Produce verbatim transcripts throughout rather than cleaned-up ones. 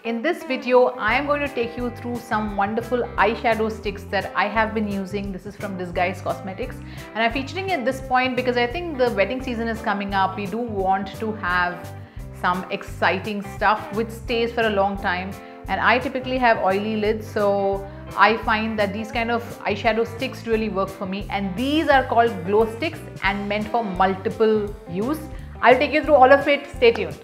In this video, I am going to take you through some wonderful eyeshadow sticks that I have been using. This is from Disguise Cosmetics and I'm featuring at this point because I think the wedding season is coming up. We do want to have some exciting stuff which stays for a long time, and I typically have oily lids, so I find that these kind of eyeshadow sticks really work for me, and these are called glow sticks and meant for multiple use. I'll take you through all of it. Stay tuned.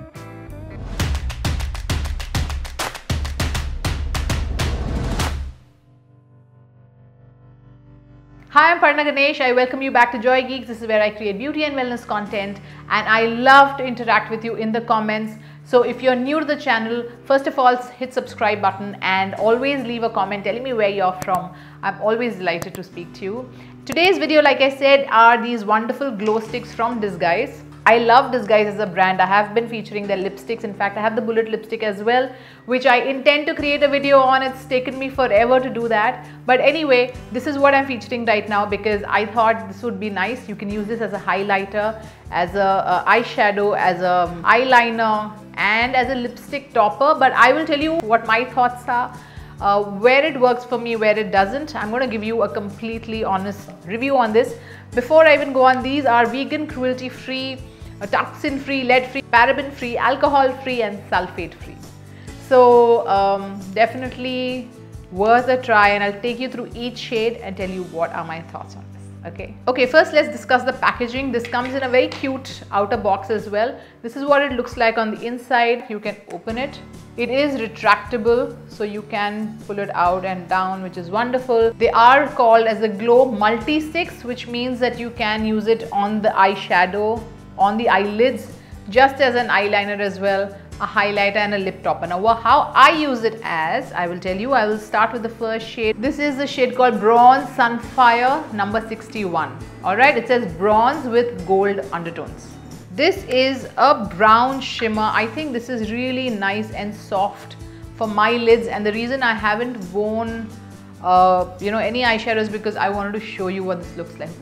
Hi, I'm Parna Ganesh. I welcome you back to Joy Geeks. This is where I create beauty and wellness content, and I love to interact with you in the comments. So if you're new to the channel, first of all, hit subscribe button and always leave a comment telling me where you're from. I'm always delighted to speak to you. Today's video, like I said, are these wonderful glow sticks from Disguise. I love Disguise as a brand. I have been featuring their lipsticks. In fact, I have the bullet lipstick as well, which I intend to create a video on. It's taken me forever to do that. But anyway, this is what I'm featuring right now because I thought this would be nice. You can use this as a highlighter, as a, a eyeshadow, as a eyeliner, and as a lipstick topper. But I will tell you what my thoughts are. Uh, where it works for me, where it doesn't. I'm going to give you a completely honest review on this. Before I even go on, these are vegan, cruelty free, toxin free, lead free, paraben free, alcohol free and sulfate free. So um, definitely worth a try, and I'll take you through each shade and tell you what are my thoughts on this. Okay. Okay, first let's discuss the packaging. This comes in a very cute outer box as well. This is what it looks like on the inside. You can open it. It is retractable, so you can pull it out and down, which is wonderful. They are called as a glow multi sticks, which means that you can use it on the eyeshadow, on the eyelids, just as an eyeliner as well, a highlighter and a lip topper. Now how I use it as, I will tell you. I will start with the first shade. This is the shade called Bronze Sunfire number sixty-one. Alright, it says bronze with gold undertones. This is a brown shimmer. I think this is really nice and soft for my lids, and the reason I haven't worn uh, you know, any eyeshadows because I wanted to show you what this looks like.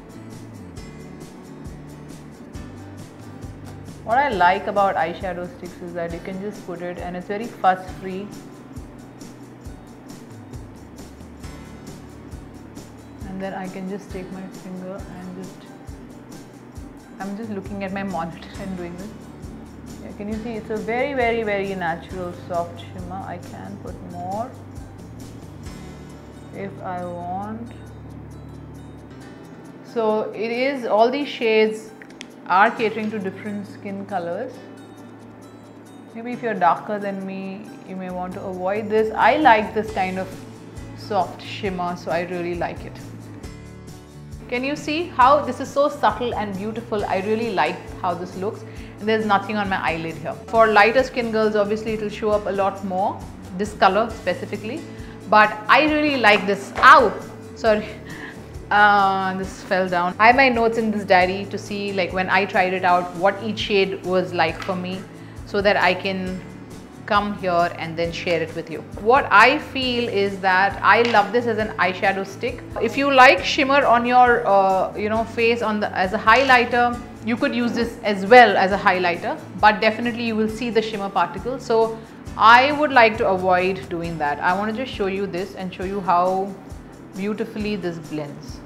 What I like about eyeshadow sticks is that you can just put it and it's very fuss free. And then I can just take my finger and just, I'm just looking at my monitor and doing this. Yeah, can you see? It's a very, very, very natural soft shimmer. I can put more if I want. So it is, all these shades are catering to different skin colors. Maybe if you're darker than me, you may want to avoid this. I like this kind of soft shimmer, so I really like it. Can you see how this is so subtle and beautiful? I really like how this looks, and there's nothing on my eyelid here. For lighter skin girls, obviously it will show up a lot more, this color specifically, but I really like this. Ow! Sorry. Uh, this fell down. I have my notes in this diary to see, like, when I tried it out, what each shade was like for me, so that I can come here and then share it with you. What I feel is that I love this as an eyeshadow stick. If you like shimmer on your uh, you know, face on the as a highlighter, you could use this as well as a highlighter, but definitely you will see the shimmer particles. So I would like to avoid doing that. I want to just show you this and show you how beautifully this blends.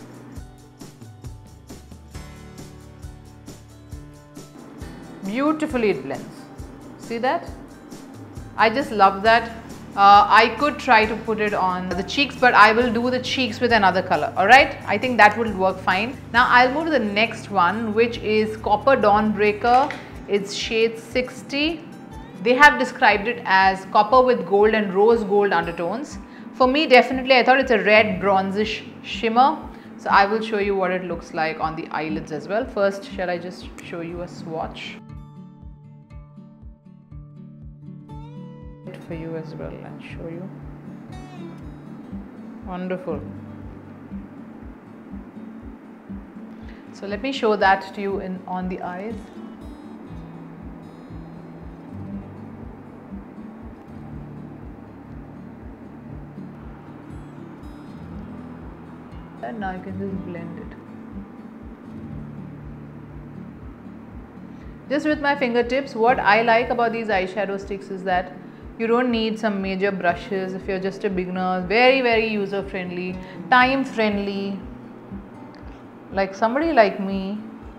Beautifully it blends. See that? I just love that. Uh, I could try to put it on the cheeks, but I will do the cheeks with another color. Alright? I think that will work fine. Now I'll move to the next one, which is Copper Dawnbreaker. It's shade sixty. They have described it as copper with gold and rose gold undertones. For me, definitely, I thought it's a red bronzish shimmer. So I will show you what it looks like on the eyelids as well. First, shall I just show you a swatch for you as well and show you. Wonderful. So let me show that to you in on the eyes. And now you can just blend it. just with my fingertips. What I like about these eyeshadow sticks is that you don't need some major brushes if you're just a beginner. Very, very user friendly, time friendly. Like somebody like me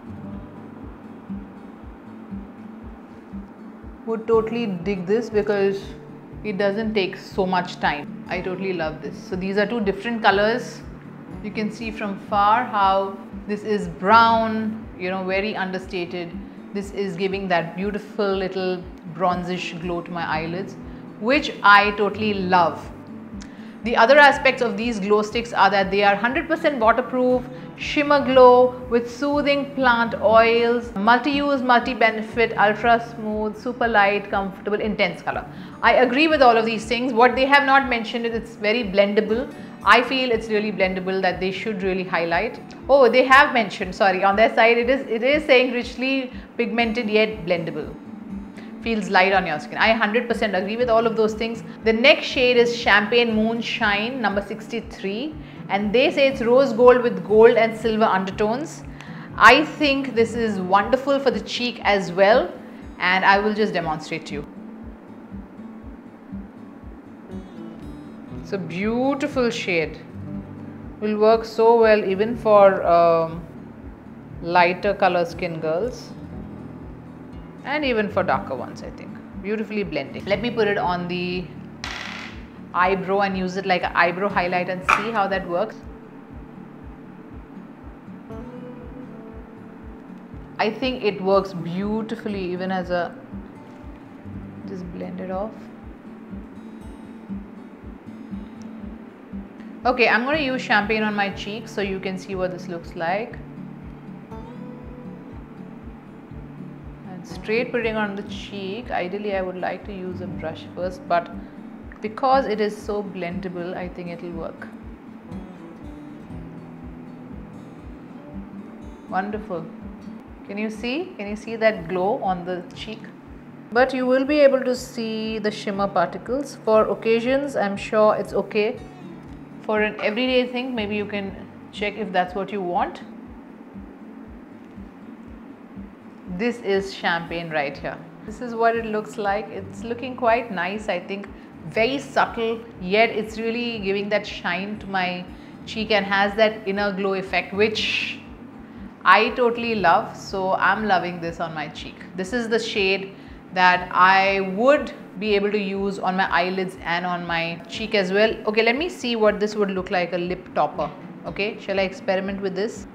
would totally dig this because it doesn't take so much time. I totally love this. So these are two different colors. You can see from far how this is brown, you know, very understated. This is giving that beautiful little bronzish glow to my eyelids, which I totally love. The other aspects of these glow sticks are that they are one hundred percent waterproof, shimmer glow with soothing plant oils, multi-use, multi-benefit, ultra smooth, super light, comfortable, intense color. I agree with all of these things. What they have not mentioned is it's very blendable. I feel it's really blendable, that they should really highlight. Oh, they have mentioned, sorry, on their side it is it is saying richly pigmented yet blendable. Feels light on your skin. I one hundred percent agree with all of those things. The next shade is Champagne Moonshine number sixty-three, and they say it's rose gold with gold and silver undertones. I think this is wonderful for the cheek as well, and I will just demonstrate to you. It's a beautiful shade. Will work so well even for um, lighter color skin girls, and even for darker ones. I think beautifully blending. Let me put it on the eyebrow and use it like an eyebrow highlight and see how that works. I think it works beautifully even as a, just blend it off. Okay, I'm going to use champagne on my cheeks so you can see what this looks like. And straight putting on the cheek, ideally I would like to use a brush first, but because it is so blendable, I think it will work. Wonderful. Can you see? Can you see that glow on the cheek? But you will be able to see the shimmer particles. For occasions, I'm sure it's okay. For an everyday thing, maybe you can check if that's what you want. This is champagne right here. This is what it looks like. It's looking quite nice, I think. Very subtle, yet it's really giving that shine to my cheek and has that inner glow effect, which I totally love. So I'm loving this on my cheek. This is the shade that I would be able to use on my eyelids and on my cheek as well. Okay, let me see what this would look like, a lip topper. Okay, shall I experiment with this?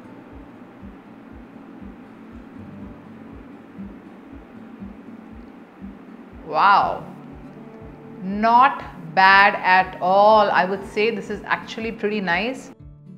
Wow, not bad at all. I would say this is actually pretty nice.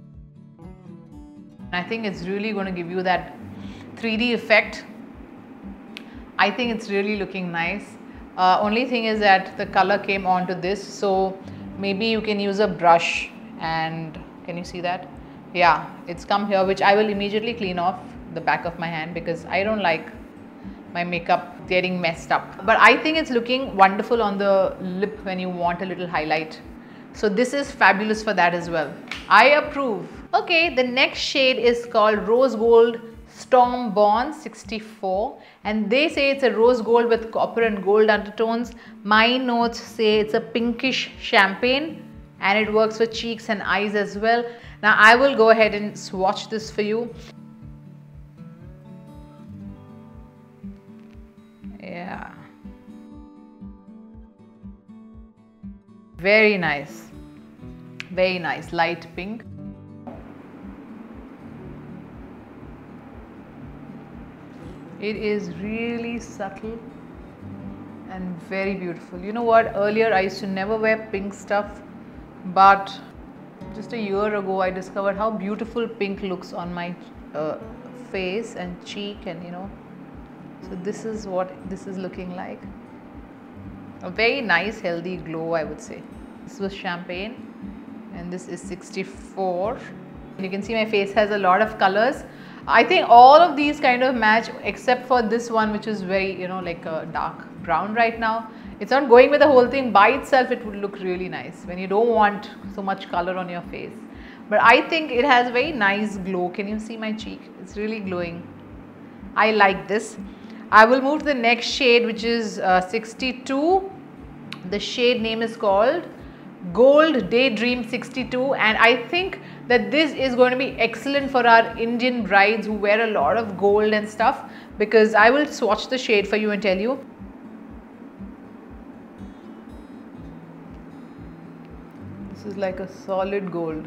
I think it's really going to give you that three D effect. I think it's really looking nice. Uh, only thing is that the color came onto this, so maybe you can use a brush. And can you see that? Yeah, it's come here, which I will immediately clean off the back of my hand because I don't like my makeup getting messed up. But I think it's looking wonderful on the lip when you want a little highlight. So this is fabulous for that as well. I approve. Okay, the next shade is called Rose Gold Storm Bond sixty-four, and they say it's a rose gold with copper and gold undertones. My notes say it's a pinkish champagne, and it works for cheeks and eyes as well. Now I will go ahead and swatch this for you. Yeah, very nice, very nice, light pink. It is really subtle and very beautiful. You know what, earlier I used to never wear pink stuff, but just a year ago I discovered how beautiful pink looks on my uh, face and cheek, and you know, so this is what this is looking like. A very nice healthy glow, I would say. This was champagne and this is sixty-four. You can see my face has a lot of colors. I think all of these kind of match except for this one, which is very, you know, like a dark brown right now. It's not going with the whole thing. By itself it would look really nice when you don't want so much color on your face. But I think it has very nice glow. Can you see my cheek? It's really glowing. I like this. I will move to the next shade, which is uh, sixty-two. The shade name is called Gold Daydream sixty-two, and I think that this is going to be excellent for our Indian brides who wear a lot of gold and stuff, because I will swatch the shade for you and tell you. This is like a solid gold.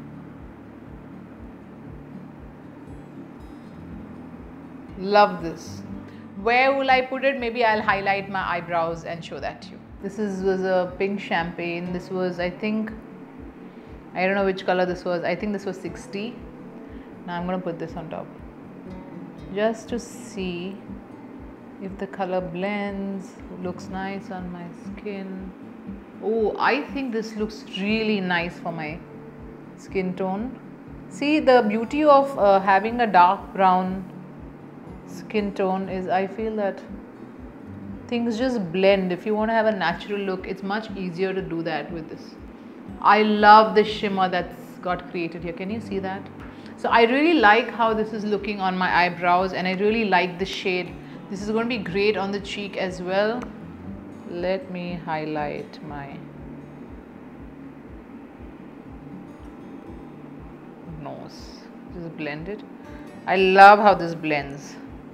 Love this. Where will I put it? Maybe I'll highlight my eyebrows and show that to you. This is was a pink champagne. This was, I think, I don't know which color this was. I think this was sixty. Now I'm going to put this on top just to see if the color blends, looks nice on my skin. Oh, I think this looks really nice for my skin tone. See, the beauty of uh, having a dark brown skin tone is I feel that things just blend. If you want to have a natural look, it's much easier to do that with this. I love the shimmer that's got created here. Can you see that? So I really like how this is looking on my eyebrows, and I really like the shade. This is going to be great on the cheek as well. Let me highlight my nose. Just blend it. I love how this blends.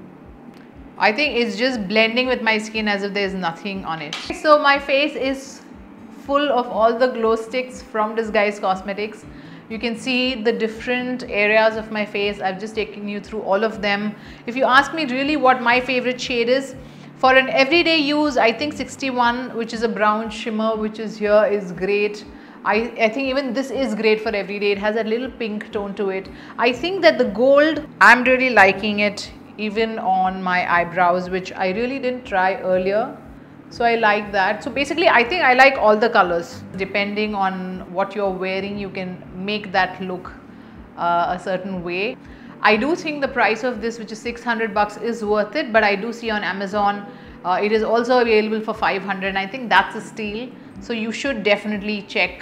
I think it's just blending with my skin as if there's nothing on it. So my face is full of all the glow sticks from Disguise Cosmetics. You can see the different areas of my face. I've just taken you through all of them. If you ask me really what my favorite shade is, for an everyday use, I think sixty-one, which is a brown shimmer, which is here, is great. I, I think even this is great for everyday. It has a little pink tone to it. I think that the gold, I'm really liking it even on my eyebrows, which I really didn't try earlier. So I like that. So basically, I think I like all the colors. Depending on what you're wearing, you can make that look uh, a certain way. I do think the price of this, which is six hundred bucks, is worth it, but I do see on Amazon uh, it is also available for five hundred, and I think that's a steal. So you should definitely check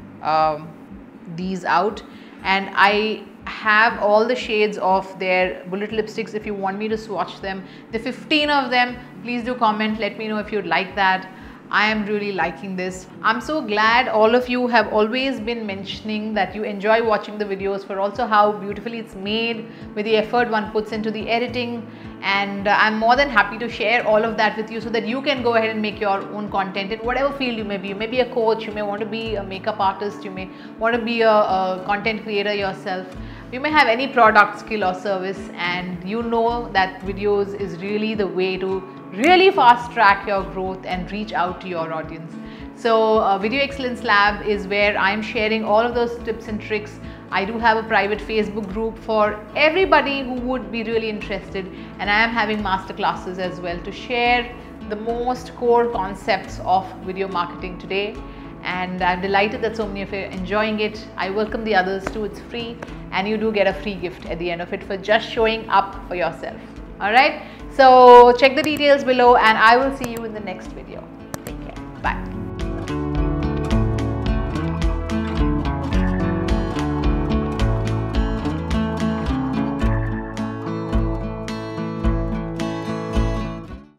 um, these out. And I have all the shades of their bullet lipsticks if you want me to swatch them. The fifteen of them. Please do comment, let me know if you'd like that. I am really liking this. I'm so glad all of you have always been mentioning that you enjoy watching the videos, for also how beautifully it's made, with the effort one puts into the editing. And uh, I'm more than happy to share all of that with you so that you can go ahead and make your own content in whatever field you may be. You may be a coach, you may want to be a makeup artist, you may want to be a, a content creator yourself. You may have any product, skill or service, and you know that videos is really the way to really fast track your growth and reach out to your audience. So uh, Video Excellence Lab is where I'm sharing all of those tips and tricks. I do have a private Facebook group for everybody who would be really interested, and I am having masterclasses as well to share the most core concepts of video marketing today. And I'm delighted that so many of you are enjoying it. I welcome the others too. It's free, and you do get a free gift at the end of it for just showing up for yourself. Alright, so check the details below, and I will see you in the next video. Take care. Bye.